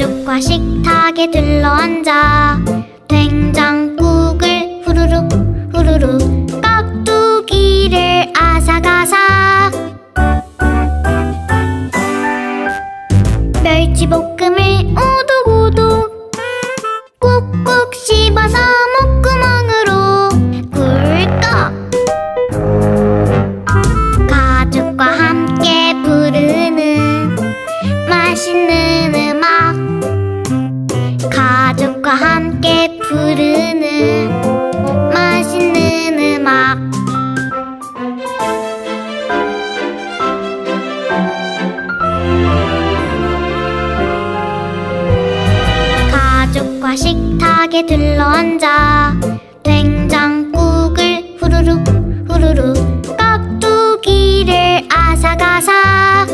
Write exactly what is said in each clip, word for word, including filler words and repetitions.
가족과 식탁에 둘러앉아 된장국을 후루룩 후루룩, 깍두기를 아삭아삭, 멸치볶음을 오독오독 꾹꾹 씹어서 목구멍으로 꿀꺽. 가족과 함께 부르는 맛있는 음악, 가족과 함께 부르는 맛있는 음악. 가족과 식탁에 둘러앉아 된장국을 후루룩 후루룩, 깍두기를 아삭아삭,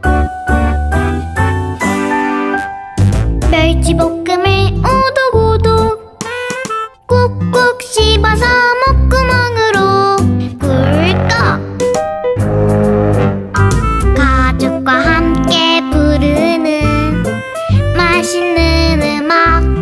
멸치볶음을 오독오독 꾹꾹 씹어서 목구멍으로 꿀꺽. 가족과 함께 부르는 맛있는 음악,